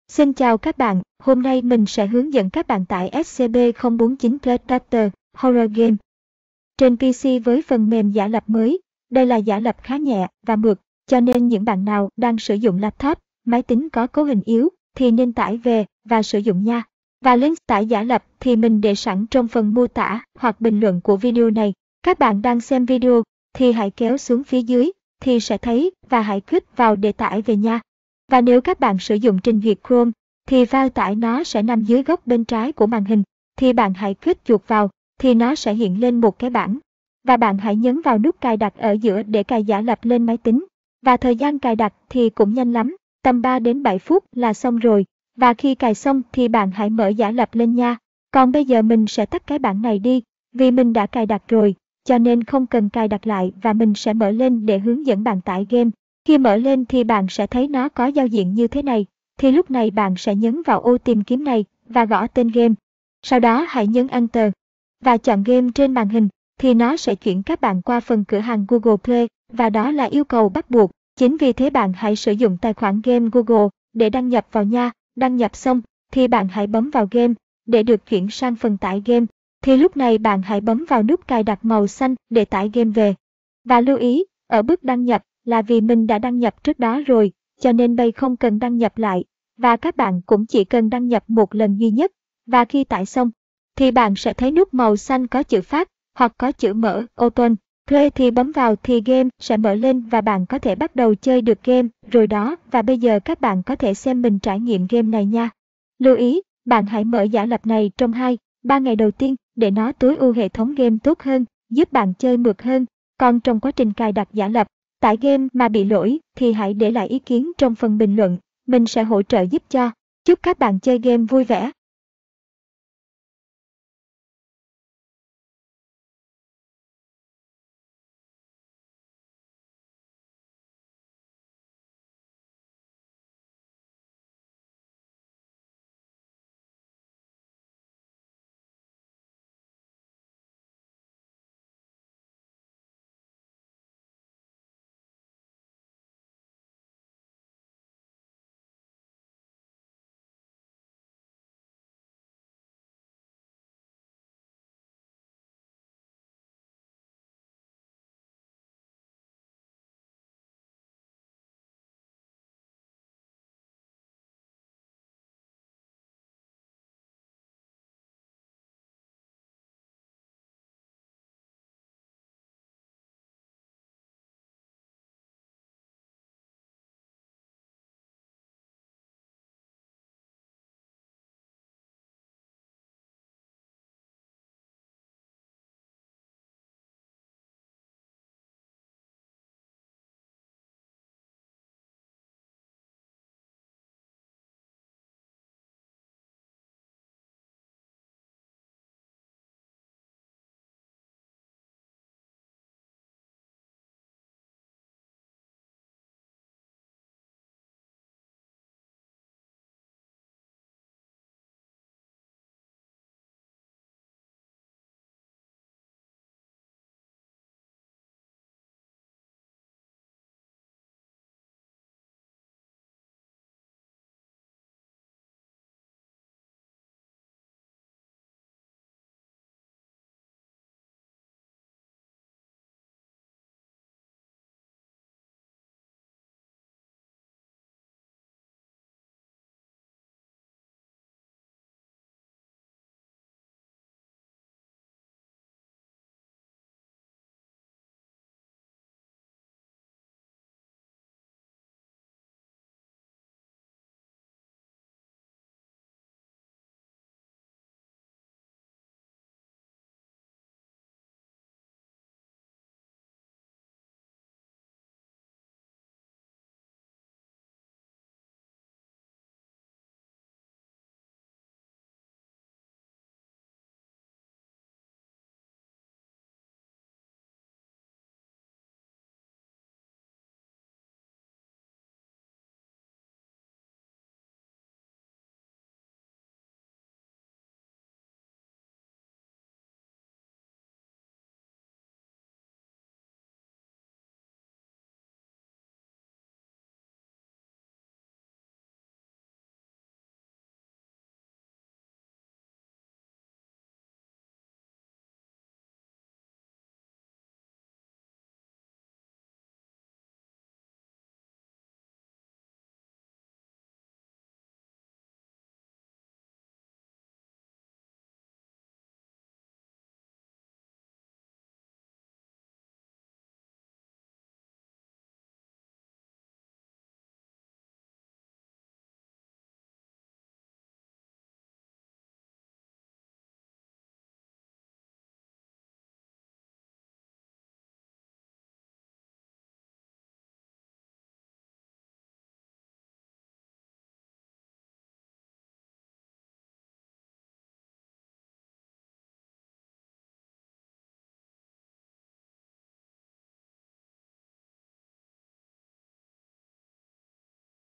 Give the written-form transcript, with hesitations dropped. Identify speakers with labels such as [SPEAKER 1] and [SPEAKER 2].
[SPEAKER 1] Xin chào các bạn, hôm nay mình sẽ hướng dẫn các bạn tải SCP-049 Predator Horror Game trên PC với phần mềm giả lập mới. Đây là giả lập khá nhẹ và mượt, cho nên những bạn nào đang sử dụng laptop, máy tính có cấu hình yếu thì nên tải về và sử dụng nha. Và link tải giả lập thì mình để sẵn trong phần mô tả hoặc bình luận của video này. Các bạn đang xem video thì hãy kéo xuống phía dưới thì sẽ thấy và hãy click vào để tải về nha. Và nếu các bạn sử dụng trình duyệt Chrome thì file tải nó sẽ nằm dưới góc bên trái của màn hình, thì bạn hãy click chuột vào thì nó sẽ hiện lên một cái bảng. Và bạn hãy nhấn vào nút cài đặt ở giữa để cài giả lập lên máy tính. Và thời gian cài đặt thì cũng nhanh lắm, tầm 3 đến 7 phút là xong rồi. Và khi cài xong thì bạn hãy mở giả lập lên nha. Còn bây giờ mình sẽ tắt cái bảng này đi, vì mình đã cài đặt rồi, cho nên không cần cài đặt lại và mình sẽ mở lên để hướng dẫn bạn tải game. Khi mở lên thì bạn sẽ thấy nó có giao diện như thế này, thì lúc này bạn sẽ nhấn vào ô tìm kiếm này và gõ tên game. Sau đó hãy nhấn Enter và chọn game trên màn hình, thì nó sẽ chuyển các bạn qua phần cửa hàng Google Play, và đó là yêu cầu bắt buộc. Chính vì thế bạn hãy sử dụng tài khoản game Google để đăng nhập vào nha. Đăng nhập xong thì bạn hãy bấm vào game để được chuyển sang phần tải game. Thì lúc này bạn hãy bấm vào nút cài đặt màu xanh để tải game về. Và lưu ý, ở bước đăng nhập là vì mình đã đăng nhập trước đó rồi, cho nên đây không cần đăng nhập lại. Và các bạn cũng chỉ cần đăng nhập một lần duy nhất. Và khi tải xong, thì bạn sẽ thấy nút màu xanh có chữ phát hoặc có chữ mở Open. Play thì bấm vào thì game sẽ mở lên và bạn có thể bắt đầu chơi được game rồi đó. Và bây giờ các bạn có thể xem mình trải nghiệm game này nha. Lưu ý, bạn hãy mở giả lập này trong 2-3 ngày đầu tiên để nó tối ưu hệ thống game tốt hơn, giúp bạn chơi mượt hơn. Còn trong quá trình cài đặt giả lập, tải game mà bị lỗi thì hãy để lại ý kiến trong phần bình luận, mình sẽ hỗ trợ giúp cho. Chúc các bạn chơi game vui vẻ.